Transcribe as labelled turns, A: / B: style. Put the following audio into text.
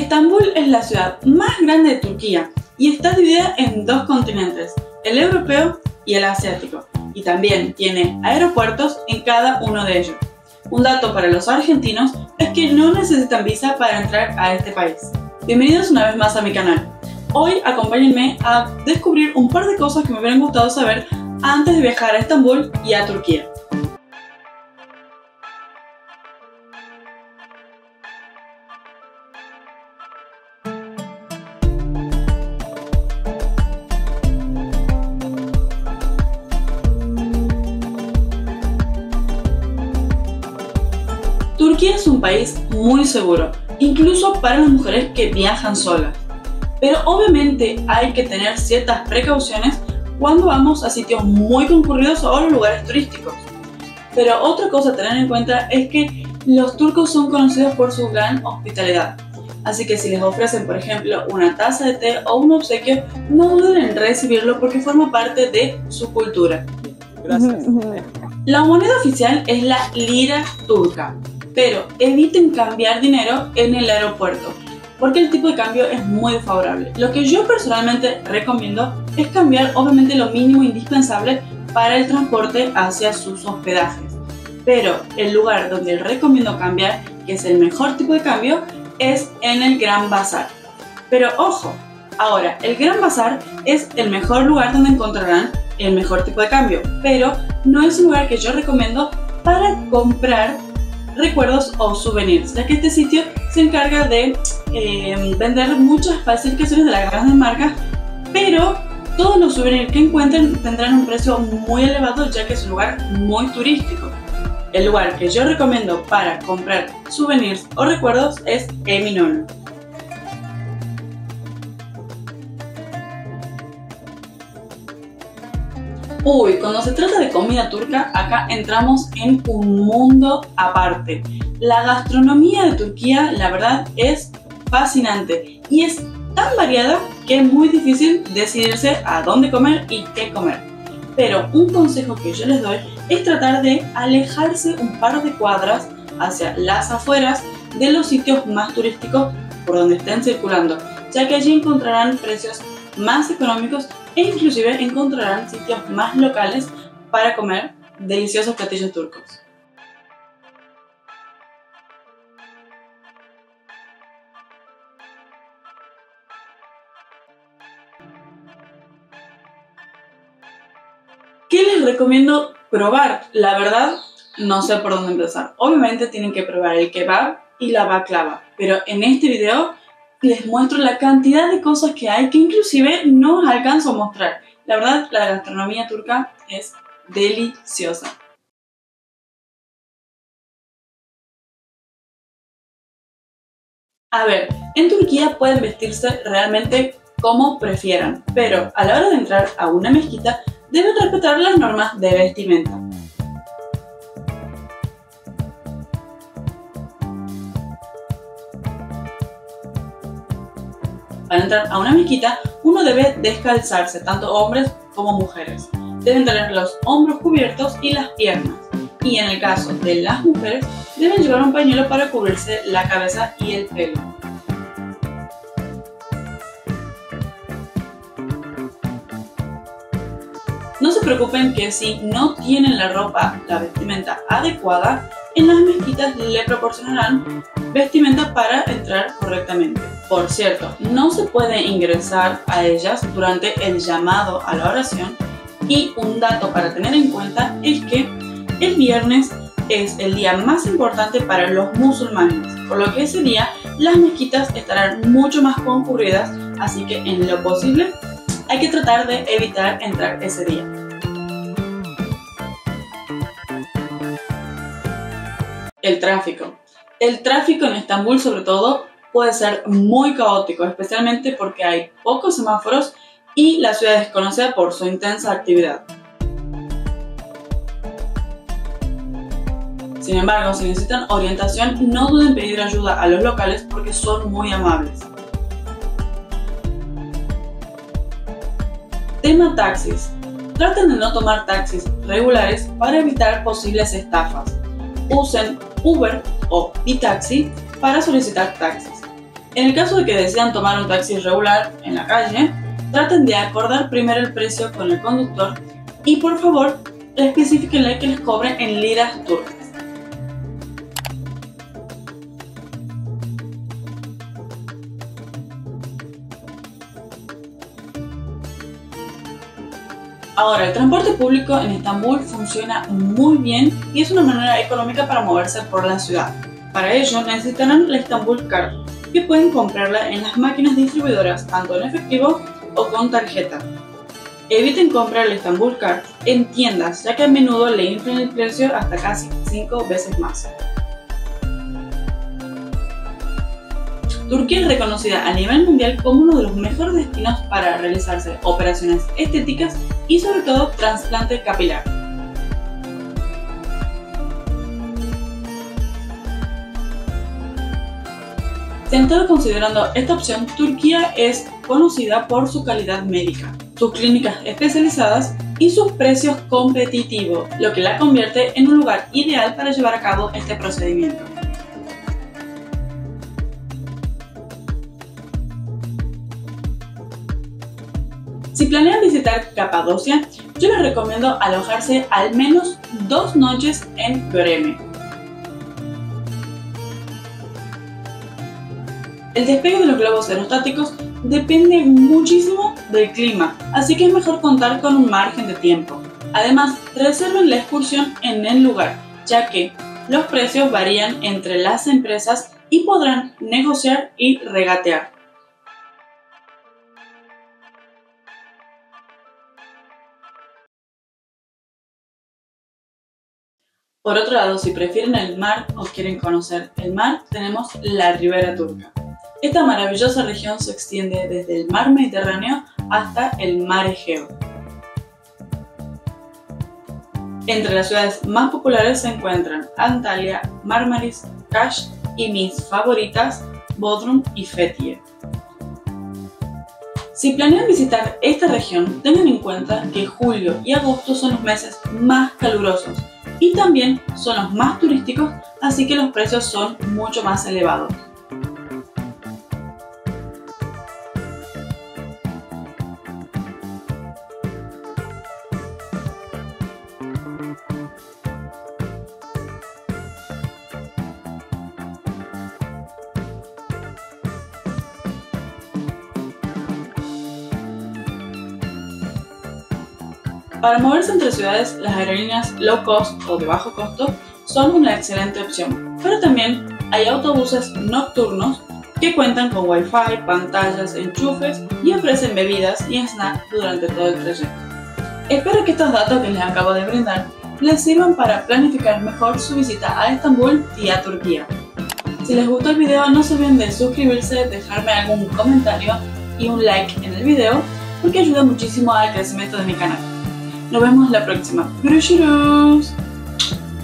A: Estambul es la ciudad más grande de Turquía y está dividida en dos continentes, el europeo y el asiático, y también tiene aeropuertos en cada uno de ellos. Un dato para los argentinos es que no necesitan visa para entrar a este país. Bienvenidos una vez más a mi canal. Hoy acompáñenme a descubrir un par de cosas que me hubieran gustado saber antes de viajar a Estambul y a Turquía. Turquía es un país muy seguro, incluso para las mujeres que viajan solas. Pero obviamente hay que tener ciertas precauciones cuando vamos a sitios muy concurridos o a los lugares turísticos. Pero otra cosa a tener en cuenta es que los turcos son conocidos por su gran hospitalidad. Así que si les ofrecen, por ejemplo, una taza de té o un obsequio, no duden en recibirlo porque forma parte de su cultura.
B: Gracias.
A: La moneda oficial es la lira turca, pero eviten cambiar dinero en el aeropuerto, porque el tipo de cambio es muy desfavorable. Lo que yo personalmente recomiendo es cambiar obviamente lo mínimo indispensable para el transporte hacia sus hospedajes. Pero el lugar donde recomiendo cambiar, que es el mejor tipo de cambio, es en el Gran Bazar. Pero ojo, ahora el Gran Bazar es el mejor lugar donde encontrarán el mejor tipo de cambio, pero no es un lugar que yo recomiendo para comprar recuerdos o souvenirs, ya que este sitio se encarga de vender muchas falsificaciones de las grandes marcas, pero todos los souvenirs que encuentren tendrán un precio muy elevado, ya que es un lugar muy turístico. El lugar que yo recomiendo para comprar souvenirs o recuerdos es Eminönü. Cuando se trata de comida turca, acá entramos en un mundo aparte. La gastronomía de Turquía, la verdad, es fascinante y es tan variada que es muy difícil decidirse a dónde comer y qué comer. Pero un consejo que yo les doy es tratar de alejarse un par de cuadras hacia las afueras de los sitios más turísticos por donde estén circulando, ya que allí encontrarán precios más económicos e inclusive encontrarán sitios más locales para comer deliciosos platillos turcos. ¿Qué les recomiendo probar? La verdad, no sé por dónde empezar. Obviamente tienen que probar el kebab y la baklava, pero en este video les muestro la cantidad de cosas que hay que inclusive no os alcanzo a mostrar. La verdad, la gastronomía turca es deliciosa. A ver, en Turquía pueden vestirse realmente como prefieran, pero a la hora de entrar a una mezquita deben respetar las normas de vestimenta. Para entrar a una mezquita, uno debe descalzarse, tanto hombres como mujeres. Deben tener los hombros cubiertos y las piernas. Y en el caso de las mujeres, deben llevar un pañuelo para cubrirse la cabeza y el pelo. No se preocupen que si no tienen la vestimenta adecuada, en las mezquitas le proporcionarán vestimenta para entrar correctamente. Por cierto, no se puede ingresar a ellas durante el llamado a la oración, y un dato para tener en cuenta es que el viernes es el día más importante para los musulmanes, por lo que ese día las mezquitas estarán mucho más concurridas, así que en lo posible hay que tratar de evitar entrar ese día. El tráfico. El tráfico en Estambul, sobre todo, puede ser muy caótico, especialmente porque hay pocos semáforos y la ciudad es conocida por su intensa actividad. Sin embargo, si necesitan orientación, no duden en pedir ayuda a los locales porque son muy amables. Tema taxis. Traten de no tomar taxis regulares para evitar posibles estafas. Usen Uber o Bitaxi para solicitar taxis. En el caso de que decidan tomar un taxi regular en la calle, traten de acordar primero el precio con el conductor y por favor especifíquenle que les cobre en liras turcas. Ahora, el transporte público en Estambul funciona muy bien y es una manera económica para moverse por la ciudad. Para ello necesitarán la Istanbul Card, que pueden comprarla en las máquinas distribuidoras tanto en efectivo o con tarjeta. Eviten comprar la Istanbul Card en tiendas, ya que a menudo le inflan el precio hasta casi 5 veces más. Turquía es reconocida a nivel mundial como uno de los mejores destinos para realizarse operaciones estéticas y sobre todo trasplante capilar. Si han estado considerando esta opción, Turquía es conocida por su calidad médica, sus clínicas especializadas y sus precios competitivos, lo que la convierte en un lugar ideal para llevar a cabo este procedimiento. Si planean visitar Capadocia, yo les recomiendo alojarse al menos 2 noches en Göreme. El despegue de los globos aerostáticos depende muchísimo del clima, así que es mejor contar con un margen de tiempo. Además, reserven la excursión en el lugar, ya que los precios varían entre las empresas y podrán negociar y regatear. Por otro lado, si prefieren el mar o quieren conocer el mar, tenemos la Ribera Turca. Esta maravillosa región se extiende desde el mar Mediterráneo hasta el mar Egeo. Entre las ciudades más populares se encuentran Antalya, Marmaris, Kaş y mis favoritas, Bodrum y Fethiye. Si planean visitar esta región, tengan en cuenta que julio y agosto son los meses más calurosos y también son los más turísticos, así que los precios son mucho más elevados. Para moverse entre ciudades, las aerolíneas low cost o de bajo costo son una excelente opción, pero también hay autobuses nocturnos que cuentan con wifi, pantallas, enchufes y ofrecen bebidas y snacks durante todo el trayecto. Espero que estos datos que les acabo de brindar les sirvan para planificar mejor su visita a Estambul y a Turquía. Si les gustó el video, no se olviden de suscribirse, dejarme algún comentario y un like en el video porque ayuda muchísimo al crecimiento de mi canal. Nos vemos la próxima. ¡Görüşürüz!